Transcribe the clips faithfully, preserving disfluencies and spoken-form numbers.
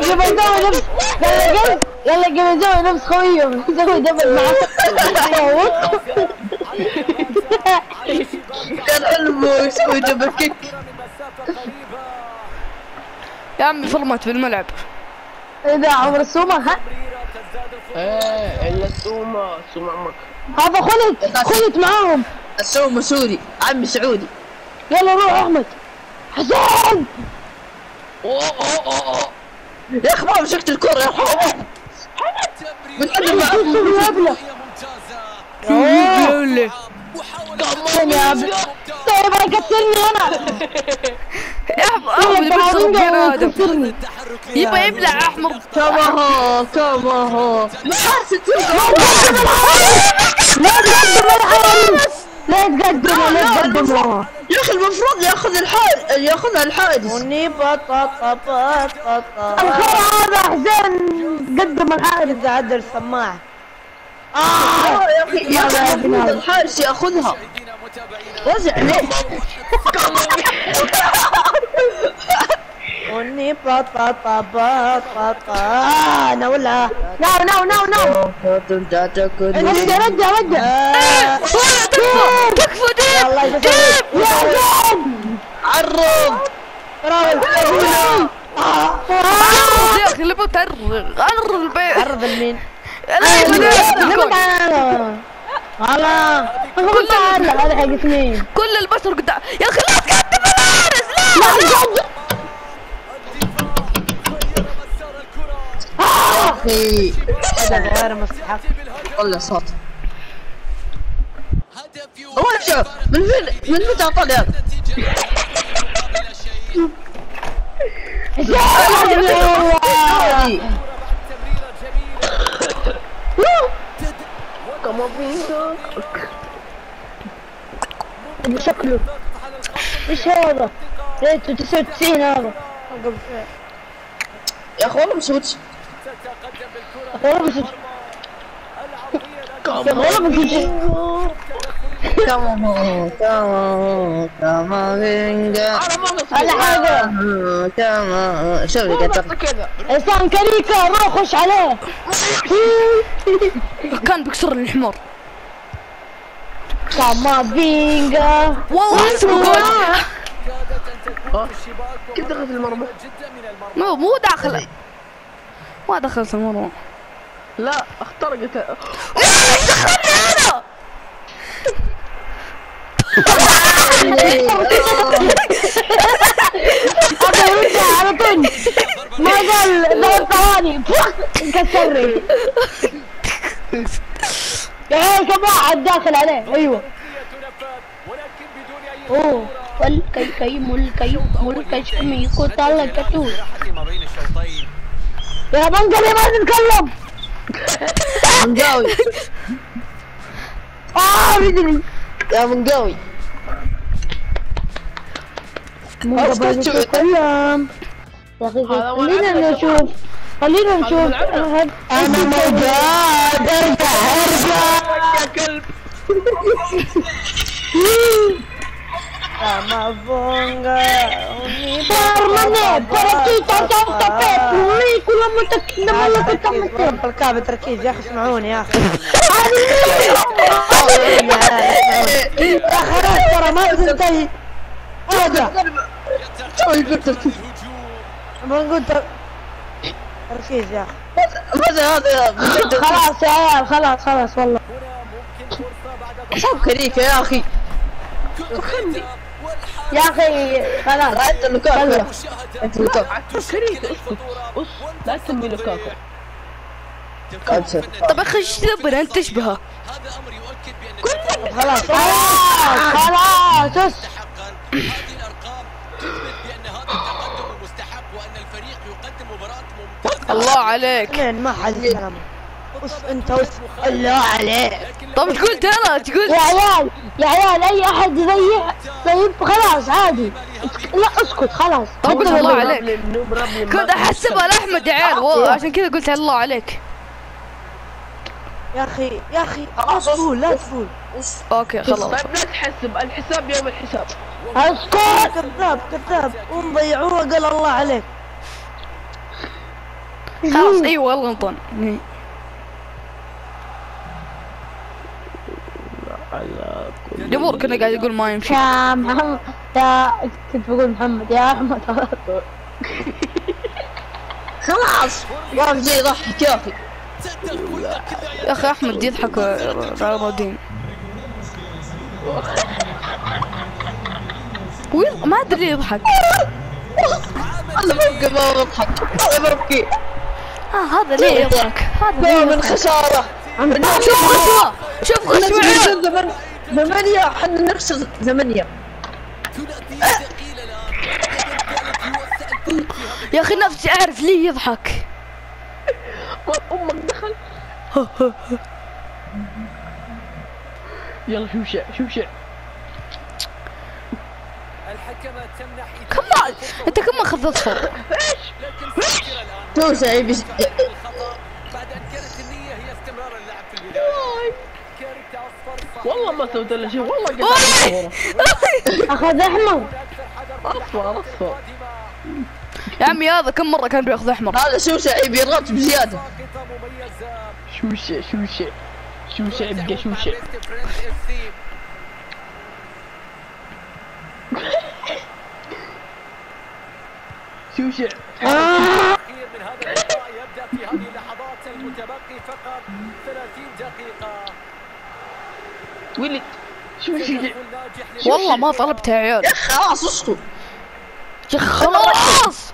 قبل نسوي نفس يلا يلا قبل نسوي نفس خويهم نسوي دبل معه. كان حلو يسوي دبل كيك. يا عمي فورمات في الملعب. اذا عمر السومة ها؟ ايه الا السومة سومة عمك. هذا خلت خلت معاهم. السومة سوري عمي سعودي. يلا روح احمد. حسين. اوه اوه اوه يا اخي ما مسكت الكرة يا حمد. بتقدم مع يبلغ. يا كمان يا ابني. طيب كسرني انا. يا احمد بيشرب بني ادم. يبغى يبلع احمر. كما هو كما هو. لا تقدم الحارس. لا تقدم لا تقدم. يا اخي المفروض ياخذ الحارس ياخذها الحارس. وني بطاطا بطاطا. الخير هذا حسين قدم الحارس. عدل السماعة. اه يا اخي يا اخي المفروض الحارس ياخذها. وزع ليه؟ وني بطاطا بطاطا. انا ولا ناو ناو ناو ناو. رجع رجع رجع. تكفى ديب. الله ديب يا حسين. عرض. عرض يا اخي اللي بتعرض عرض البيت. عرض المين؟ والله كل هذا حق اثنين. كل البشر قدام يا اخي لا تقدم الحارس. لا يا اخي هذا غير مستحق. والله صوت. هو شوف من فين من متى طلع هذا؟ كما بينك شكله ايش هذا؟ ريته تسعة وتسعين هذا. يا اخي والله مسوتش. والله مسوتش. والله مسوتش. كما هو كما كما بينك. على حاجة. كما شوف لي كتر كذا. انسان كريكة روح خش عليه. كان بيكسر الحمار. كامافينجا. والله اسمه جول. كيف دخلت المرمى؟ مو مو داخل. ما دخلت المرمى. لا اخترقت. ايش دخلني انا؟ هذا يرجع على طول. ما قال دور ثواني كسرني. يا كمان داخل عليه. ايوه اوه والكي كي ملكي ملك شمي قتال كتو. يا منقلي ما تتكلم. منقاوي. اه بدري يا منقاوي. مو قبل تتكلم. يا اخي خلينا نشوف خلينا نشوف. انا موجود. ارجع ارجع يا كلب. كامافونجا. Permane, partita tanta pepuri كلها متكلمة ولا تتمتع. الكعب تركيز يا اخي اسمعوني يا اخي. يا خلاص ترى ما تنتهي. ارجع. شوي تركيز. بنقول تركيز يا اخي. ماذا هذا؟ خلاص يا عيال خلاص خلاص والله. صاب كريكة يا اخي. يا اخي خلاص. انت لوكاكو. انت لوكاكو. كريكة اسكت. لا تسمي لوكاكو. طب اخي ايش تبغى انت تشبهه؟ خلاص خلاص خلاص. الله عليك. اثنين ما حد يفهم. وش انت وش الله عليك. طب ايش قلت انا؟ ايش قلت؟ يا عيال يا عيال اي احد يضيع طيب خلاص عادي. لا اسكت خلاص. طب قلت الله عليك. كنت احسبها لاحمد يا عيال والله عشان كذا قلت الله عليك. يا اخي يا اخي لا تفول لا تفول. اوكي خلاص. طيب لا تحسب الحساب يوم الحساب. اسكت. كذاب كذاب ومضيعوها قال الله عليك. خلاص ايوه والله انطون. جمهور كنا قاعد يقول ما يمشي. يا محمد يا كنت بقول محمد يا احمد. خلاص واقف زي يضحك يا اخي. يا اخي احمد يضحك رادين. ما ادري يضحك. انا ببكي ما بضحك. انا ببكي. اه هذا ليه يضحك؟ هذا ليه من خساره. شوف خشوه شوف خشوه. ثمانية احنا نخسر ثمانية. يا اخي نفسي اعرف ليه يضحك. امك دخل. يلا شوف شع شوف شع. كمان انت كمان خذت صفر. شو سعيد بس بعد ان كانت النية هي استمرار اللعب في البداية. كارثة اصفر. والله ما سويت له شيء والله قاعد اخذ احمر. اصفر اصفر. يا عمي هذا كم مرة كان بياخذ احمر؟ هذا شو سعيد يضغط بزيادة. شوشة شوشة شوشة ابقى شوشة. شوشة. من هذا اللقاء يبدأ في هذه اللحظات المتبقي فقط ثلاثين دقيقة. ولد شوشة. والله ما طلبتها يا عيال. خلاص اسكت. يا خلاص.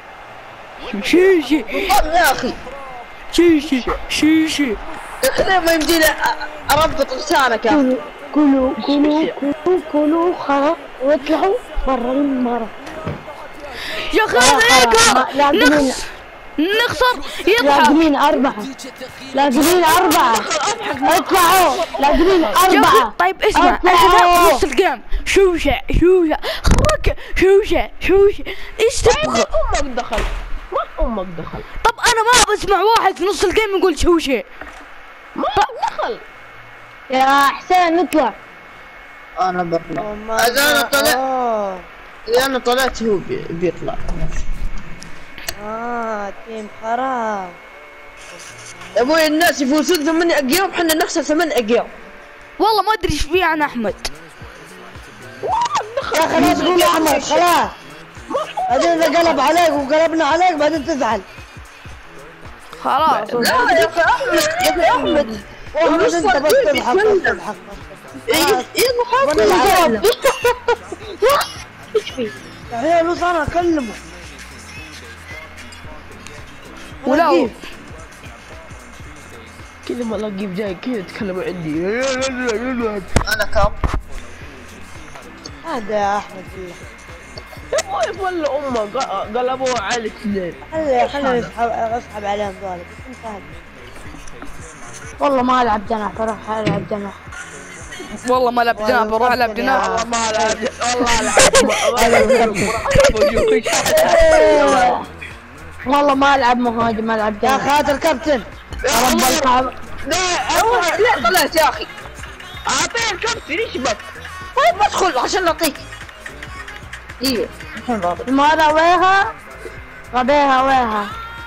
شيشي يا اخي. شيشي شيشي. احنا ما يمدينا اربط لسانك يا اخي. كلوا كلوا كلوا كلوا خلاص واطلعوا برا المرة. يا اخي هذا نخس نخسر يضحك. لاقمين أربعة لاقمين أربعة اطلعوا لاقمين أربعة. طيب اسمع احنا في نص الجيم. شوشة شوشة خرك شوشة شوشة ايش تبغى؟ امك دخل ما امك دخل. طب انا ما بسمع واحد في نص الجيم يقول شوشة. ما دخل. يا حسين نطلع. انا بطلع. اذا انا طلعت اذا انا طلعت هو بي... بيطلع. اه تيم خراب. يا ابوي الناس يفوزون ثمان اقيام احنا نخسر ثمان اقيام. والله ما ادري ايش فيه عن احمد. يا اخي لا تقول احمد خلاص. بعدين اذا قلب عليك وقلبنا عليك بعدين تزعل. خلاص. لا يا اخي احمد يا اخي احمد. احمد انت بس تضحك بس تضحك. ايه ايه ايش فيه؟ يا عيال انا اكلمه. ولا كذا ما الاقيه جاي كذا يتكلم عندي. انا كاب. هذا يا احمد بالله. يا ابوي ولا امه قلبوها على الاثنين. خلي خليني اسحب عليهم ذولي بس انتهى. والله ما العب جناح بروح العب جناح. والله ما لعب جناح بروح العب جناح. والله ما العب والله والله ما العب مهاجم ما العب يا جناح. اخي هذا الكابتن. رب الكعبة. لا لا طلعت يا اخي. اعطيه الكابتن ايش بك؟ طيب ادخل عشان اعطيك. ايوه الحين راضي. ما رويها ربيها ويها.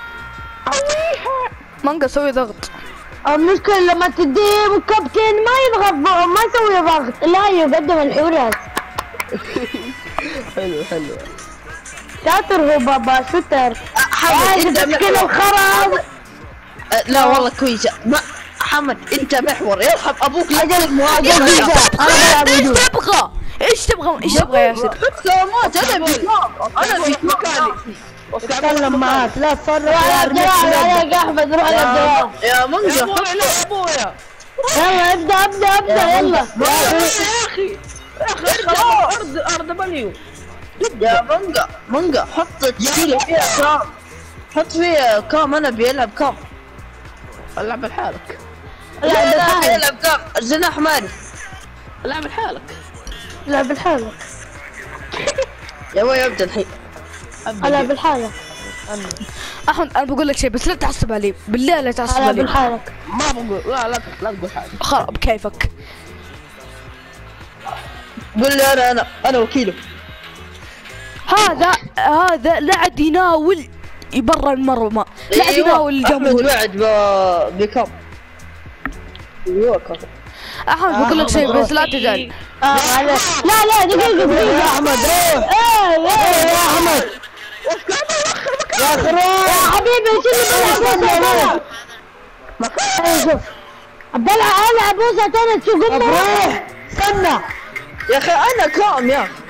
مانجا سوي ضغط. المشكلة لما تديه كابتن ما يضغط ما يسوي ضغط لا يقدم الحراس. حلو حلو. شاطر هو بابا شتر. حمد انت مشكلة الخراب. لا والله كويس. ما حمد انت محور يرحم ابوك. اجل مهاجم. انا ايش تبغى؟ ايش تبغى؟ ايش تبغى يا ياسر؟ سلامات انا في انا في مكاني. اتكلم معاك لا تصرف. روح على الجواب عليك يا احمد روح على الجواب. يا منجا لا ابويا. يلا ابدا ابدا ابدا يلا. يا اخي يا اخي ارض ارض بليو. يا منجا منجا حط تشكيله فيها كام. حط فيها كام انا بيلعب كام. العب لحالك. لا لا بيلعب كام الجناح مالي. العب لحالك. العب لحالك. يا ابوي ابدا الحين. العب لحالك. احمد انا بقول لك شيء بس لا تعصب علي بالله لا تعصب العب علي. لحالك. ما بقول لا لا لا تقول حاجه. خلاص بكيفك. قول لي انا انا انا وكيله. هذا هذا لا عاد يناول برا المرمى، لا أيوة. يناول احمد الجمهور. بعد ب- بكم ايوه كم احمد بقول لك شيء بس لا تزعل. اه معلش. لا لا دقيقة دقيقة يا احمد روح. ايه ايه يا احمد يا اخي روح. يا حبيبي شو اللي بلعبوها ايه شوف بلعب العب بوسة تاني شو طب قمة. روح استنى. يا اخي انا كام يا اخي.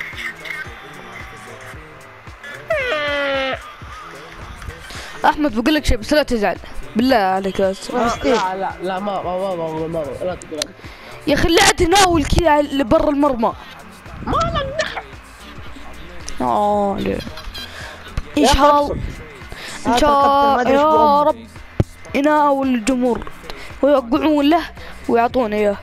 احمد بقول لك شيء بس لا تزعل بالله عليك لا تزعل. لا لا لا ما ما ما ما ما لا تقول يا اخي لا تناول كذا اللي برا المرمى. ما لك دخل. اه ليه؟ ان شاء الله ان شاء هذا الكابتن ما أدري إيش يا بأمه. رب يناول الجمهور ويوقعون له ويعطونه اياه.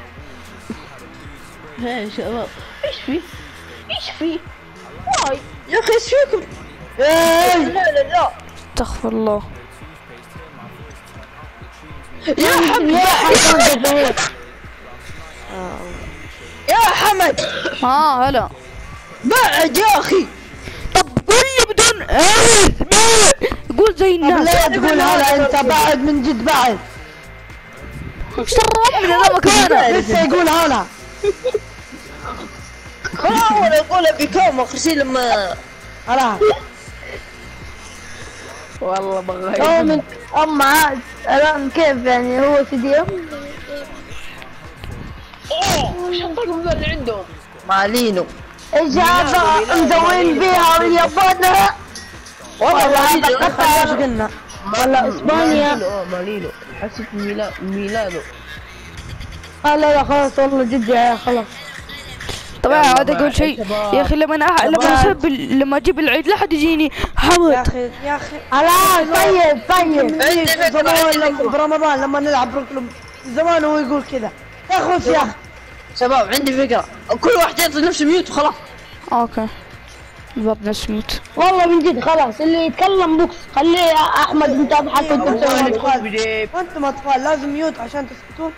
يا شباب ايش في؟ ايش في؟ واي يا اخي ايش فيكم؟ لا لا لا استغفر الله. يا حمد يا حمد ها هلا. بعد يا اخي. طب قول لي بدون قول زي طب الناس. ليه تقول هلا انت بعد من جد بعد. ايش ترى من هذا مكانه؟ لسه يقول هلا. اول اقولها بكم اخر شيء لما خلاص. والله هو بغير من ام عاد الان كيف يعني هو في دي ام. اوه شنطتهم ذا اللي عندهم مالينو. ايش هذا مزوين بيها واليابان. والله هذا مالينو قطر. ايش قلنا؟ ولا اسبانيا. مالينو اه مالينو حسيت ميلا ميلانو. آه لا لا خلاص والله جد يا خلاص. طبعا يلا عاد اقول بعد شيء شباب. يا اخي لما أنا لما شباب. اسب لما اجيب العيد لا حد يجيني يا حمد. اخي يا اخي خلاص طيب طيب. عندي فكرة زمان عندي لما فكرة برمضان لما نلعب ركلم زمان هو يقول كذا. يا خش يا اخي. شباب عندي فكرة كل واحد يعطي نفسه ميوت وخلاص. اوكي الباب نفس موت. والله من جد خلاص اللي يتكلم بوكس خليه يا احمد انت اضحك وانت والله مسوي اطفال وانتم اطفال لازم ميوت عشان تسكتون.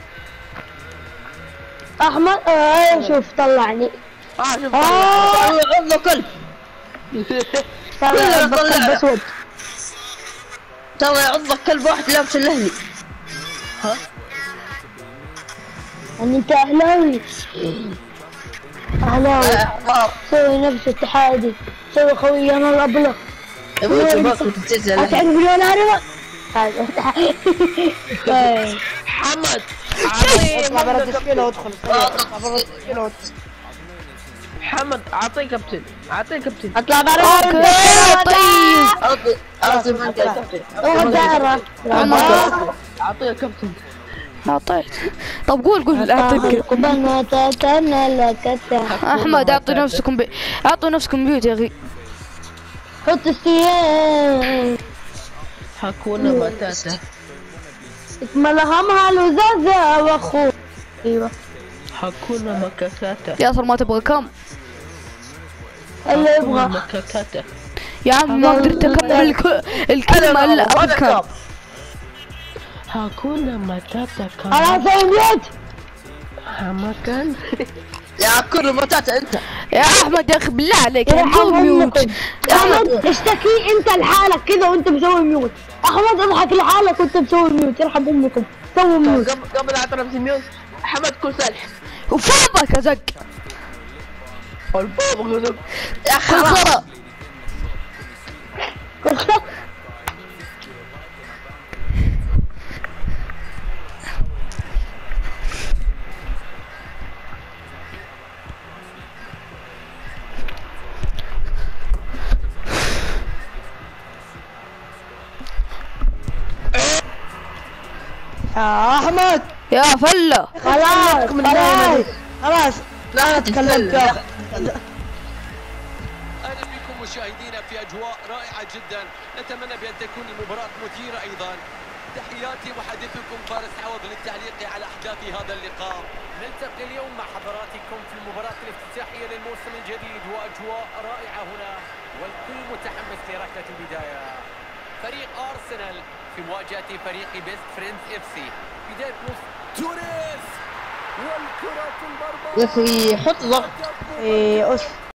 احمد آه شوف طلعني. اه شوف آه. عضه كلب. طلع طلع. بطل اسود. ترى عضك كلب واحد لابس الاهلي. يعني انت اهلاوي. اهلاوي آه، سوي نفس اتحادي سوي خوي انا الابلغ. يموت باكل تنزل هتعرف الاهلي. مليون عربة. هذا إيه. حمد اطلع برا التشكيلة وادخل. اطلع برا التشكيلة وادخل. حمد اعطيه كابتن اعطيه كابتن. اطلع برا. اوكي طيب. اعطي اعطي بنك كابتن. روح دائرة. اعطيه كابتن. اعطيت. طب قول قول اعطيك. بناتنا لك احمد اعطي نفسكم بي... اعطوا نفسكم بيوت يا اخي. حط السيان حكونا ماتاتا. ملهمها لزازة واخوه. ايوه حكونا مكاكاتا. ياسر ما تبغى كم؟ اللي يبغى. مكاكاتا. يا عم ما قدرت اكمل الك- الكلمة الا بكم. حكونا ماتاتا انا كان اسوي ميوت. مكان. يا حكونا ماتاتا انت. يا احمد يا اخي بالله عليك يرحم نسوي ميوت. امكم. احمد اشتكي انت لحالك كذا وانت مسوي ميوت. احمد اضحك لحالك وانت مسوي ميوت يرحم امكم. سوي ميوت. قبل قبل اعطي نفسي ميوت. حمد كل سلح. وفوضك يا زق. الباب غضب. يا كل اخي صرا. يا احمد يا فلة. خلاص خلاص. خلاص لا تكلمت يا اخي. اهلا بكم مشاهدينا في اجواء رائعه جدا، نتمنى بان تكون المباراه مثيره ايضا. تحياتي محدثكم فارس عوض للتعليق على احداث هذا اللقاء. نلتقي اليوم مع حضراتكم في المباراه الافتتاحيه للموسم الجديد واجواء رائعه هنا والكل متحمس لركله البدايه. فريق ارسنال في مواجهه فريق بيست فريندز اف سي. بدايه نص توريس والكره في المرمى. يا اخي حط ضغط. ايه أس